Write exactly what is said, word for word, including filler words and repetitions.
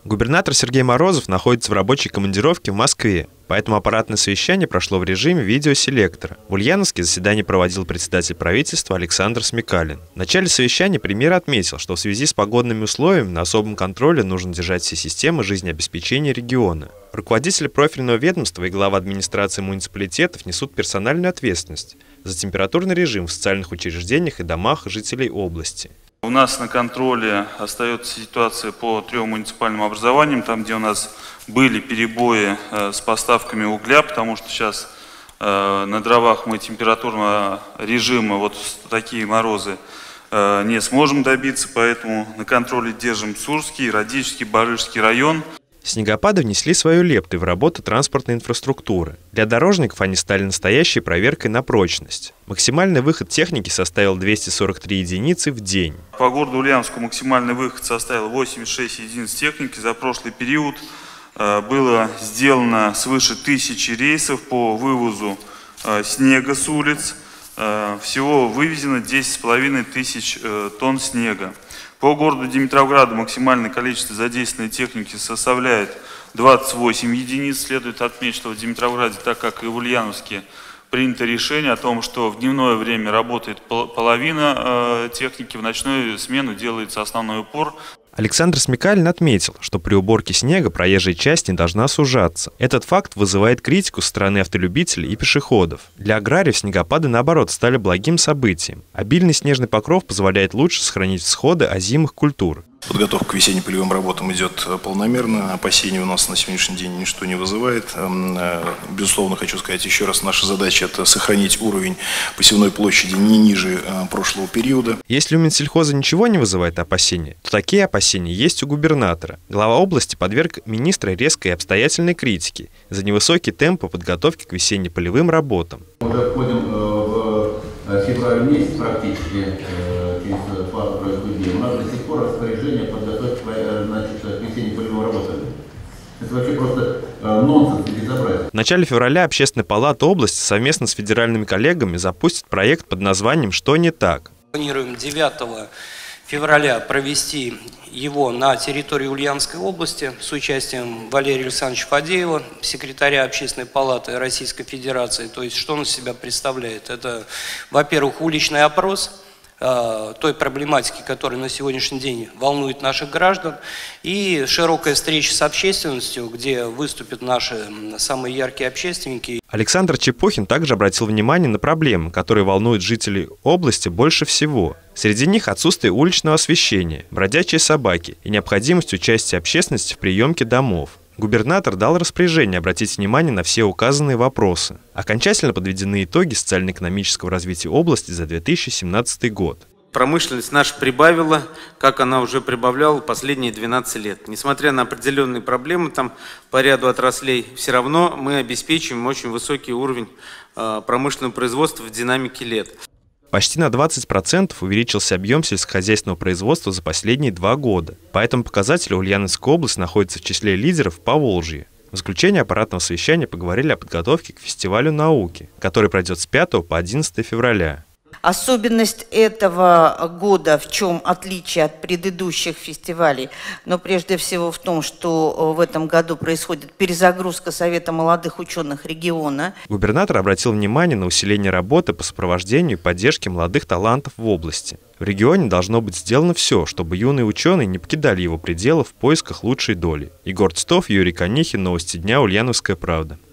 Губернатор Сергей Морозов находится в рабочей командировке в Москве, поэтому аппаратное совещание прошло в режиме видеоселектора. В Ульяновске заседание проводил председатель правительства Александр Смекалин. В начале совещания премьер отметил, что в связи с погодными условиями на особом контроле нужно держать все системы жизнеобеспечения региона. Руководители профильного ведомства и глава администрации муниципалитетов несут персональную ответственность за температурный режим в социальных учреждениях и домах жителей области. У нас на контроле остается ситуация по трем муниципальным образованиям, там, где у нас были перебои э, с поставками угля, потому что сейчас э, на дровах мы температурного режима, вот в такие морозы, э, не сможем добиться, поэтому на контроле держим Сурский, Радический, Барышский район. Снегопады внесли свою лепту в работу транспортной инфраструктуры. Для дорожников они стали настоящей проверкой на прочность. Максимальный выход техники составил двести сорок три единицы в день. По городу Ульяновску максимальный выход составил восемьдесят шесть единиц техники. За прошлый период э, было сделано свыше тысячи рейсов по вывозу э, снега с улиц. Э, всего вывезено десять с половиной тысяч э, тонн снега. По городу Димитровграду максимальное количество задействованной техники составляет двадцать восемь единиц. Следует отметить, что в Димитровграде, так как и в Ульяновске, принято решение о том, что в дневное время работает половина э, техники, в ночную смену делается основной упор. Александр Смекалин отметил, что при уборке снега проезжая часть не должна сужаться. Этот факт вызывает критику со стороны автолюбителей и пешеходов. Для аграриев снегопады, наоборот, стали благим событием. Обильный снежный покров позволяет лучше сохранить всходы озимых культур. Подготовка к весенне-полевым работам идет полномерно. Опасений у нас на сегодняшний день ничто не вызывает. Безусловно, хочу сказать еще раз, наша задача – это сохранить уровень посевной площади не ниже прошлого периода. Если у Минсельхоза ничего не вызывает опасений, то такие опасения есть у губернатора. Глава области подверг министра резкой и обстоятельной критике за невысокий темп подготовки к весенне-полевым работам. Мы уже входим в февраль месяц практически, через пару-тройку дней. У нас до сих пор распоряжение подготовки к весенне-полевым работам. Это вообще просто нонсенс и безобразие. В начале февраля Общественная палата области совместно с федеральными коллегами запустит проект под названием «Что не так?». Планируем девятого февраля провести его на территории Ульяновской области с участием Валерия Александровича Фадеева, секретаря Общественной палаты Российской Федерации. То есть, что он из себя представляет? Это, во-первых, уличный опрос э, той проблематики, которая на сегодняшний день волнует наших граждан, и широкая встреча с общественностью, где выступят наши самые яркие общественники. Александр Чепухин также обратил внимание на проблемы, которые волнуют жителей области больше всего. Среди них отсутствие уличного освещения, бродячие собаки и необходимость участия общественности в приемке домов. Губернатор дал распоряжение обратить внимание на все указанные вопросы. Окончательно подведены итоги социально-экономического развития области за две тысячи семнадцатый год. Промышленность наша прибавила, как она уже прибавляла последние двенадцать лет. Несмотря на определенные проблемы там по ряду отраслей, все равно мы обеспечиваем очень высокий уровень э, промышленного производства в динамике лет. Почти на двадцать процентов увеличился объем сельскохозяйственного производства за последние два года. По этому показателю Ульяновская область находится в числе лидеров по Волжье. В заключение аппаратного совещания поговорили о подготовке к фестивалю науки, который пройдет с пятого по одиннадцатое февраля. Особенность этого года, в чем отличие от предыдущих фестивалей, но прежде всего в том, что в этом году происходит перезагрузка Совета молодых ученых региона. Губернатор обратил внимание на усиление работы по сопровождению и поддержке молодых талантов в области. В регионе должно быть сделано все, чтобы юные ученые не покидали его пределы в поисках лучшей доли. Егор Титов, Юрий Конихин, Новости дня, Ульяновская правда.